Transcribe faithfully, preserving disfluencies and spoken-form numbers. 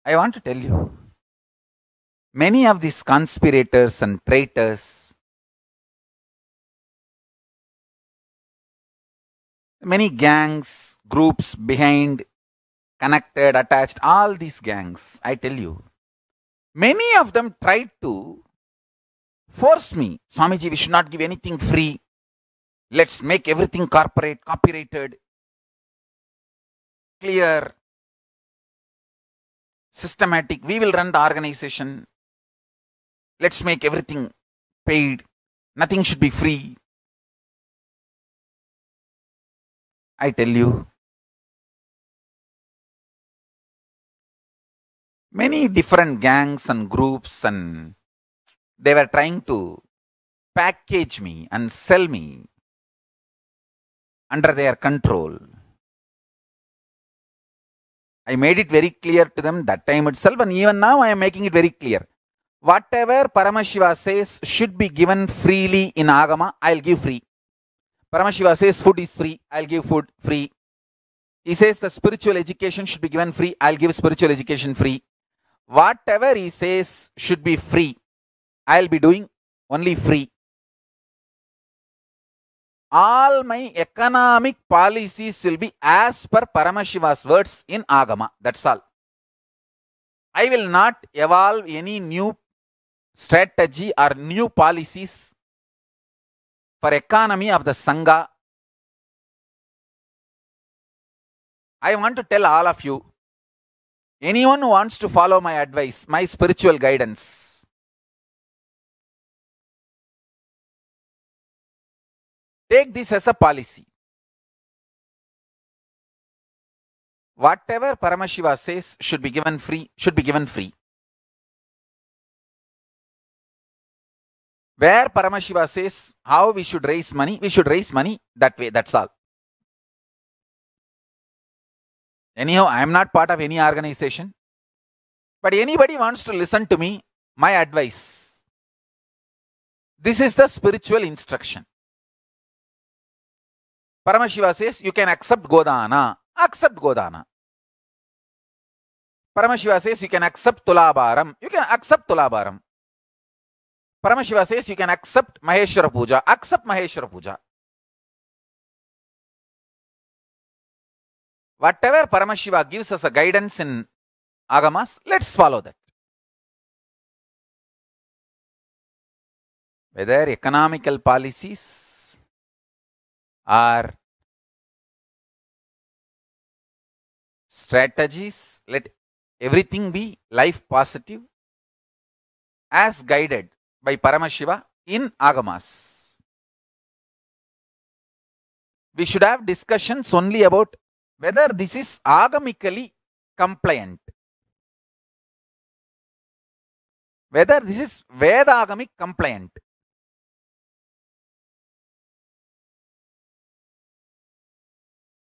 I want to tell you, many of these conspirators and traitors, many gangs, groups behind, connected, attached, all these gangs, I tell you, many of them tried to force me. Swamiji, we should not give anything free. Let's make everything corporate, copyrighted, clear, systematic. We will run the organization. Let's make everything paid. Nothing should be free. I tell you, many different gangs and groups, and they were trying to package me and sell me under their control. I made it very clear to them that time itself, and even now I am making it very clear. Whatever Paramashiva says should be given freely in Agama, I'll give free. Paramashiva says food is free, I'll give food free. He says the spiritual education should be given free, I'll give spiritual education free. Whatever he says should be free, I'll be doing only free. All my economic policies will be as per Paramashiva's words in Agama. That's all. I will not evolve any new strategy or new policies for economy of the Sangha. I want to tell all of you, anyone who wants to follow my advice, my spiritual guidance, take this as a policy. Whatever Paramashiva says should be given free, should be given free. Where Paramashiva says how we should raise money, we should raise money that way, that's all. Anyhow, I am not part of any organization. But anybody wants to listen to me, my advice. This is the spiritual instruction. Paramashiva says you can accept Godana. Accept Godana. Paramashiva says you can accept Tulabharam. You can accept Tulabharam. Paramashiva says you can accept Maheshwara Puja. Accept Maheshwara Puja. Whatever Paramashiva gives us a guidance in Agamas, let's follow that. Whether economical policies or strategies, let everything be life positive as guided by Paramashiva in Agamas. We should have discussions only about whether this is agamically compliant, whether this is Vedagamic compliant.